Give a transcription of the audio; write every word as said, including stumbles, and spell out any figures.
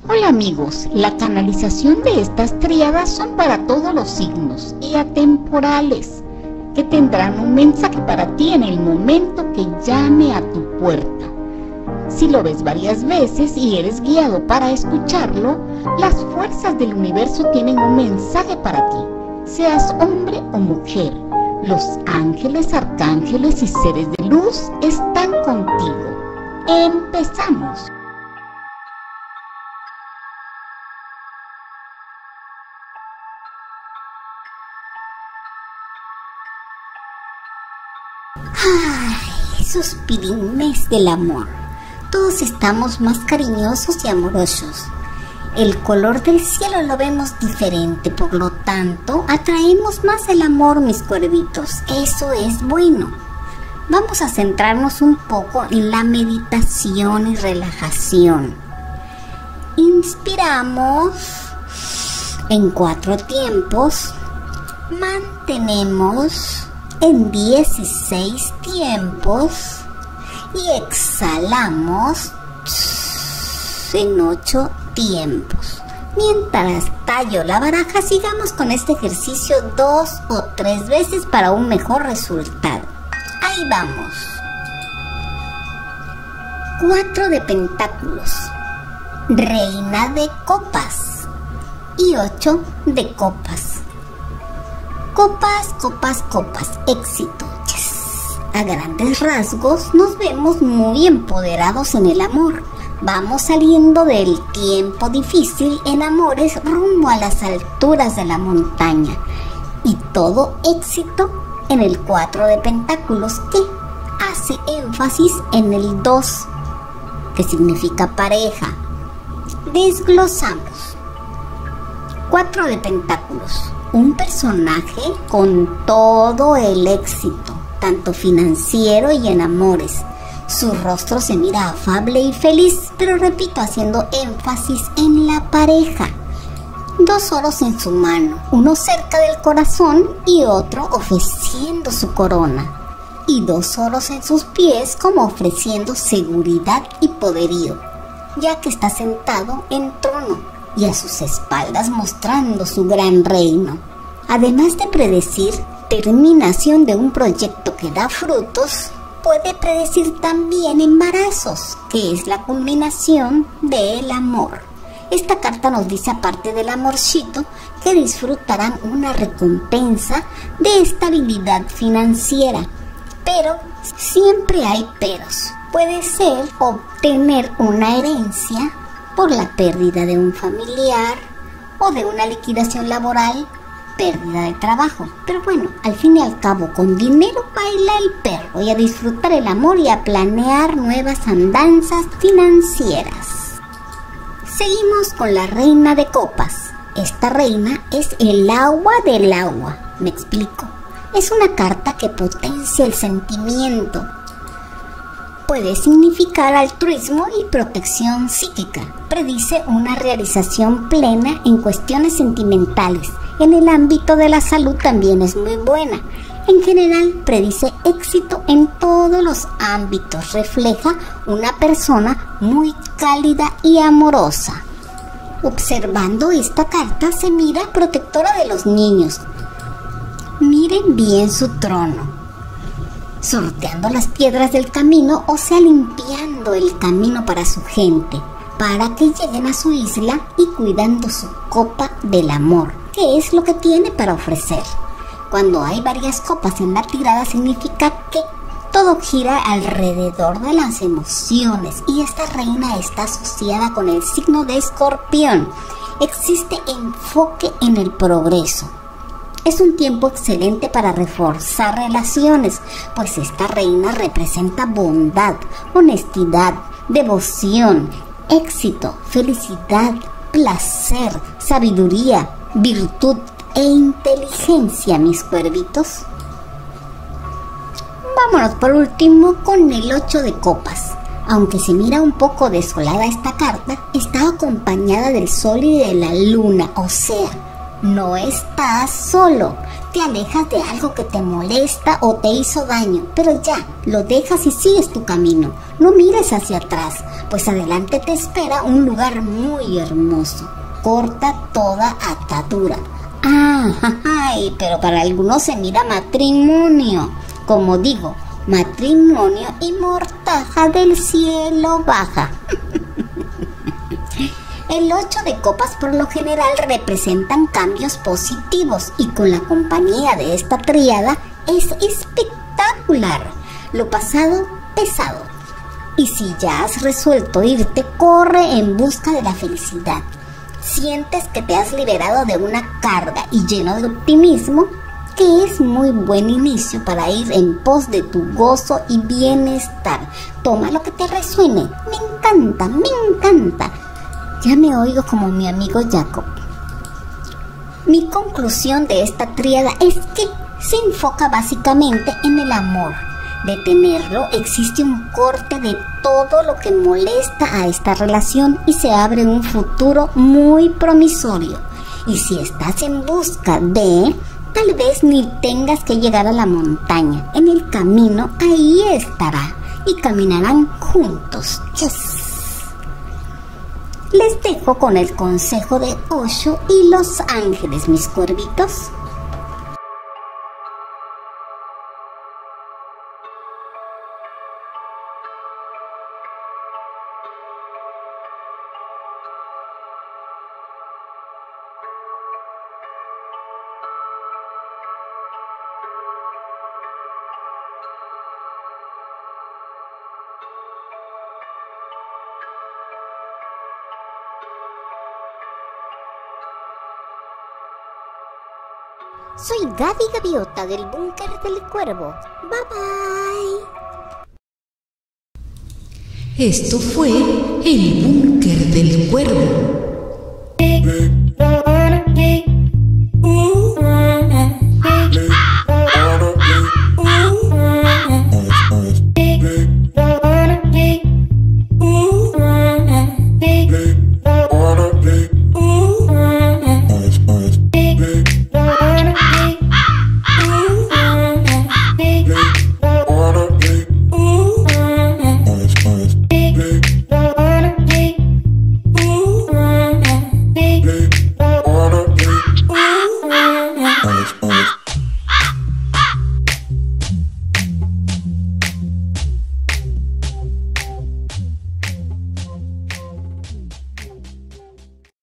Hola amigos, la canalización de estas tríadas son para todos los signos y atemporales, que tendrán un mensaje para ti en el momento que llame a tu puerta. Si lo ves varias veces y eres guiado para escucharlo, las fuerzas del universo tienen un mensaje para ti, seas hombre o mujer. Los ángeles, arcángeles y seres de luz están contigo. ¡Empezamos! Ay, suspirines del amor. Todos estamos más cariñosos y amorosos. El color del cielo lo vemos diferente, por lo tanto, atraemos más el amor, mis cuervitos. Eso es bueno. Vamos a centrarnos un poco en la meditación y relajación. Inspiramos en cuatro tiempos. Mantenemos en dieciséis tiempos y exhalamos en ocho tiempos. Mientras tallo la baraja, sigamos con este ejercicio dos o tres veces para un mejor resultado. Ahí vamos. Cuatro de pentáculos, reina de copas y ocho de copas. Copas, copas, copas, éxito. Yes. A grandes rasgos nos vemos muy empoderados en el amor. Vamos saliendo del tiempo difícil en amores rumbo a las alturas de la montaña. Y todo éxito en el cuatro de pentáculos, que hace énfasis en el dos, que significa pareja. Desglosamos. Cuatro de pentáculos. Un personaje con todo el éxito, tanto financiero y en amores. Su rostro se mira afable y feliz, pero repito, haciendo énfasis en la pareja. Dos oros en su mano, uno cerca del corazón y otro ofreciendo su corona. Y dos oros en sus pies, como ofreciendo seguridad y poderío, ya que está sentado en trono y a sus espaldas mostrando su gran reino. Además de predecir terminación de un proyecto que da frutos, puede predecir también embarazos, que es la culminación del amor. Esta carta nos dice, aparte del amorcito, que disfrutarán una recompensa de estabilidad financiera. Pero siempre hay peros. Puede ser obtener una herencia por la pérdida de un familiar o de una liquidación laboral, pérdida de trabajo. Pero bueno, al fin y al cabo, con dinero baila el perro, y a disfrutar el amor y a planear nuevas andanzas financieras. Seguimos con la reina de copas. Esta reina es el agua del agua. Me explico. Es una carta que potencia el sentimiento. Puede significar altruismo y protección psíquica. Predice una realización plena en cuestiones sentimentales. En el ámbito de la salud también es muy buena. En general, predice éxito en todos los ámbitos. Refleja una persona muy cálida y amorosa. Observando esta carta, se mira protectora de los niños. Miren bien su trono, sorteando las piedras del camino, o sea, limpiando el camino para su gente, para que lleguen a su isla, y cuidando su copa del amor, que es lo que tiene para ofrecer. Cuando hay varias copas en la tirada, significa que todo gira alrededor de las emociones, y esta reina está asociada con el signo de Escorpión. Existe enfoque en el progreso. Es un tiempo excelente para reforzar relaciones, pues esta reina representa bondad, honestidad, devoción, éxito, felicidad, placer, sabiduría, virtud e inteligencia, mis cuervitos. Vámonos por último con el ocho de copas. Aunque se mira un poco desolada esta carta, está acompañada del sol y de la luna, o sea, no estás solo. Te alejas de algo que te molesta o te hizo daño, pero ya, lo dejas y sigues tu camino. No mires hacia atrás, pues adelante te espera un lugar muy hermoso. Corta toda atadura. Ah, ay, pero para algunos se mira matrimonio. Como digo, matrimonio y mortaja del cielo baja. El ocho de copas por lo general representan cambios positivos y con la compañía de esta tríada es espectacular. Lo pasado, pesado. Y si ya has resuelto irte, corre en busca de la felicidad. Sientes que te has liberado de una carga y lleno de optimismo, que es muy buen inicio para ir en pos de tu gozo y bienestar. Toma lo que te resuene. Me encanta, me encanta. Ya me oigo como mi amigo Jacob. Mi conclusión de esta tríada es que se enfoca básicamente en el amor. De tenerlo, existe un corte de todo lo que molesta a esta relación y se abre un futuro muy promisorio. Y si estás en busca de, tal vez ni tengas que llegar a la montaña. En el camino, ahí estará y caminarán juntos. Yes. Les dejo con el consejo de Osho y los ángeles, mis cuervitos. Soy Gaby Gaviota del Búnker del Cuervo. Bye bye. Esto fue el Búnker del Cuervo.